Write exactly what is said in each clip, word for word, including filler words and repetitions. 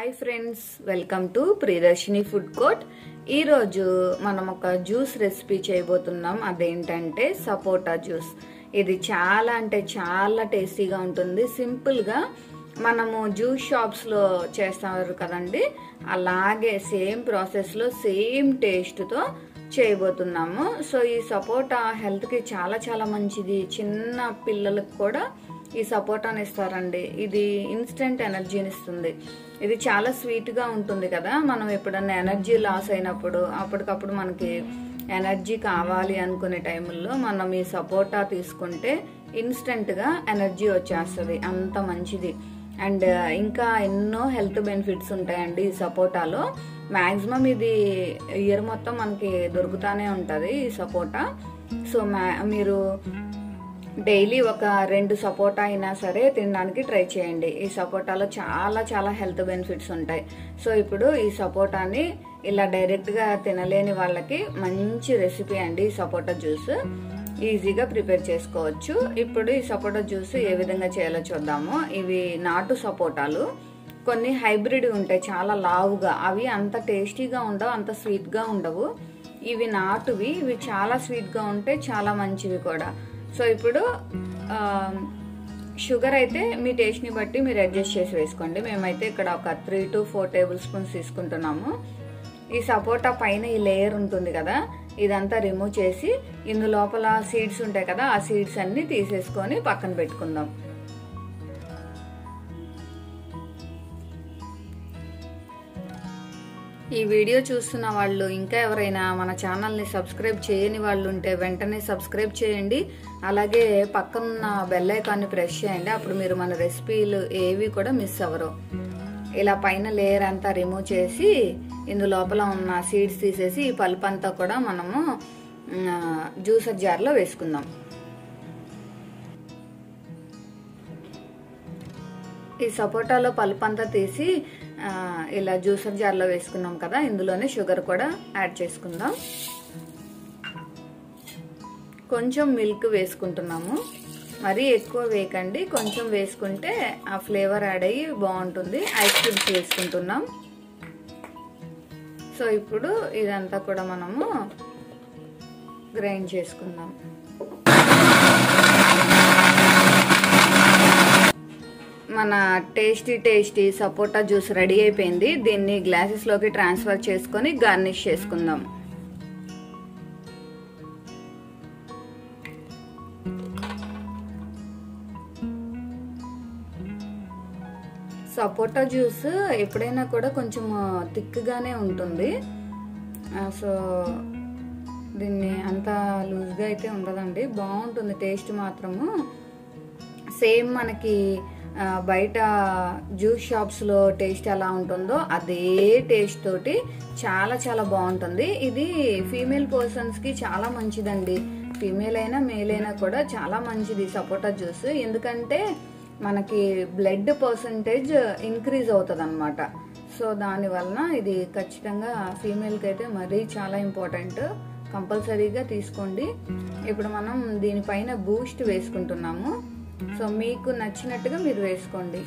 Hi friends, welcome to Priyadarshini food court. ఈరోజు మనం ఒక జ్యూస్ రెసిపీ చేయబోతున్నాం. అదేంటంటే సపోటా జ్యూస్. ఇది చాలా అంటే చాలా టేస్టీగా ఉంటుంది. సింపుల్గా మనము జ్యూస్ షాప్స్లో చేస్తారు కదండి, అలాగే సేమ్ ప్రాసెస్లో సేమ్ టేస్ట్తో చేయబోతున్నాము. సో ఈ సపోటా హెల్త్కి చాలా చాలా మంచిది. చిన్న పిల్లలకు కూడా ఈ సపోటాని ఇస్తారండి. ఇది ఇన్స్టెంట్ ఎనర్జీని ఇస్తుంది. ఇది చాలా స్వీట్గా ఉంటుంది కదా. మనం ఎప్పుడన్నా ఎనర్జీ లాస్ అయినప్పుడు అప్పటికప్పుడు మనకి ఎనర్జీ కావాలి అనుకునే టైంలో మనం ఈ సపోటా తీసుకుంటే ఇన్స్టెంట్గా ఎనర్జీ వచ్చేస్తుంది. అంత మంచిది. అండ్ ఇంకా ఎన్నో హెల్త్ బెనిఫిట్స్ ఉంటాయండి ఈ సపోటాలో. మ్యాక్సిమం ఇది ఇయర్ మొత్తం మనకి దొరుకుతానే ఉంటుంది ఈ సపోటా. సో మ్యా మీరు డైలీ ఒక రెండు సపోటా అయినా సరే తినడానికి ట్రై చేయండి. ఈ సపోటాలో చాలా చాలా హెల్త్ బెనిఫిట్స్ ఉంటాయి. సో ఇప్పుడు ఈ సపోటాని ఇలా డైరెక్ట్గా తినలేని వాళ్ళకి మంచి రెసిపీ అండి ఈ సపోటా జ్యూస్. ఈజీగా ప్రిపేర్ చేసుకోవచ్చు. ఇప్పుడు ఈ సపోటా జ్యూస్ ఏ విధంగా చేయాలో చూద్దాము. ఇవి నాటు సపోటాలు. కొన్ని హైబ్రిడ్ ఉంటాయి చాలా లావుగా, అవి అంత టేస్టీగా ఉండవు, అంత స్వీట్గా ఉండవు. ఇవి నాటువి, ఇవి చాలా స్వీట్గా ఉంటాయి, చాలా మంచివి కూడా. సో ఇప్పుడు షుగర్ అయితే మీ టేస్ట్ని బట్టి మీరు అడ్జస్ట్ చేసి వేసుకోండి. మేమైతే ఇక్కడ ఒక three to four tablespoons తీసుకుంటున్నాము. ఈ సపోటా పైన ఈ లేయర్ ఉంటుంది కదా, ఇదంతా రిమూవ్ చేసి ఇందు లోపల సీడ్స్ ఉంటాయి కదా, ఆ సీడ్స్ అన్ని తీసేసుకొని పక్కన పెట్టుకుందాం. ఈ వీడియో చూస్తున్న వాళ్ళు ఇంకా ఎవరైనా మన ఛానల్ని సబ్స్క్రైబ్ చేయని వాళ్ళు ఉంటే వెంటనే సబ్స్క్రైబ్ చేయండి. అలాగే పక్కన బెల్ ఐకాన్ని ప్రెస్ చేయండి. అప్పుడు మీరు మన రెసిపీలు ఏవి కూడా మిస్ అవ్వరు. ఇలా పైన లేయర్ అంతా రిమూవ్ చేసి ఇందు లోపల ఉన్న సీడ్స్ తీసేసి ఈ పల్ప్ అంతా కూడా మనము జ్యూసర్ జార్లో వేసుకుందాం. ఈ సపోటాలో పల్ప్ అంతా తీసి ఇలా జ్యూసర్ జార్లో వేసుకున్నాం కదా, ఇందులోనే షుగర్ కూడా యాడ్ చేసుకుందాం. కొంచెం మిల్క్ వేసుకుంటున్నాము. మరీ ఎక్కువ వేయకండి, కొంచెం వేసుకుంటే ఆ ఫ్లేవర్ యాడ్ అయ్యి బాగుంటుంది. ఐస్ క్యూబ్స్ వేసుకుంటున్నాం. సో ఇప్పుడు ఇదంతా కూడా మనము గ్రైండ్ చేసుకుందాం. మన టేస్టీ టేస్టీ సపోటా జ్యూస్ రెడీ అయిపోయింది. దీన్ని గ్లాసెస్లోకి ట్రాన్స్ఫర్ చేసుకొని గార్నిష్ చేసుకుందాం. సపోటా జ్యూస్ ఎప్పుడైనా కూడా కొంచెం థిక్గానే ఉంటుంది. సో దీన్ని అంత లూజ్గా అయితే ఉండదండి, బాగుంటుంది టేస్ట్ మాత్రము. సేమ్ మనకి బయట జ్యూస్ షాప్స్లో టేస్ట్ ఎలా ఉంటుందో అదే టేస్ట్ తోటి చాలా చాలా బాగుంటుంది. ఇది ఫీమేల్ పర్సన్స్కి చాలా మంచిదండి. ఫీమేల్ అయినా మేల్ అయినా కూడా చాలా మంచిది సపోటా జ్యూస్. ఎందుకంటే మనకి బ్లడ్ పర్సంటేజ్ ఇంక్రీజ్ అవుతుంది అనమాట. సో దానివలన ఇది ఖచ్చితంగా ఫీమేల్కి అయితే మరీ చాలా ఇంపార్టెంట్. కంపల్సరీగా తీసుకోండి. ఇప్పుడు మనం దీనిపైన బూస్ట్ వేసుకుంటున్నాము. సో మీకు నచ్చినట్టుగా మీరు వేసుకోండి.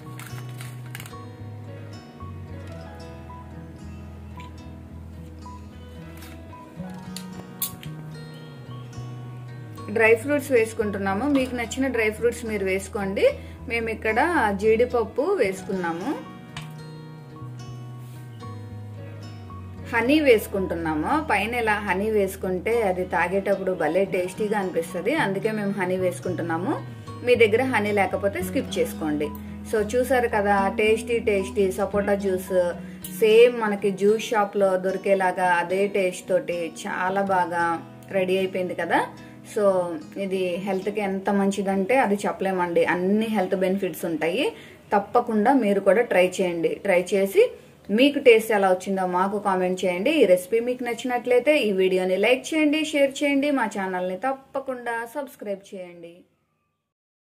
డ్రై ఫ్రూట్స్ వేసుకుంటున్నాము. మీకు నచ్చిన డ్రై ఫ్రూట్స్ మీరు వేసుకోండి. మేము ఇక్కడ జీడిపప్పు వేసుకున్నాము. హనీ వేసుకుంటున్నాము. పైన ఇలా హనీ వేసుకుంటే అది తాగేటప్పుడు భలే టేస్టీగా అనిపిస్తుంది. అందుకే మేము హనీ వేసుకుంటున్నాము. మీ దగ్గర హనీ లేకపోతే స్కిప్ చేసుకోండి. సో చూసారు కదా, టేస్టీ టేస్టీ సపోటా జ్యూస్ సేమ్ మనకి జ్యూస్ షాప్లో దొరికేలాగా అదే టేస్ట్ తోటి చాలా బాగా రెడీ అయిపోయింది కదా. సో ఇది హెల్త్కి ఎంత మంచిదంటే అది చెప్పలేమండి. అన్ని హెల్త్ బెనిఫిట్స్ ఉంటాయి. తప్పకుండా మీరు కూడా ట్రై చేయండి. ట్రై చేసి మీకు టేస్ట్ ఎలా వచ్చిందో మాకు కామెంట్ చేయండి. ఈ రెసిపీ మీకు నచ్చినట్లయితే ఈ వీడియోని లైక్ చేయండి, షేర్ చేయండి. మా ఛానల్ని తప్పకుండా సబ్స్క్రైబ్ చేయండి.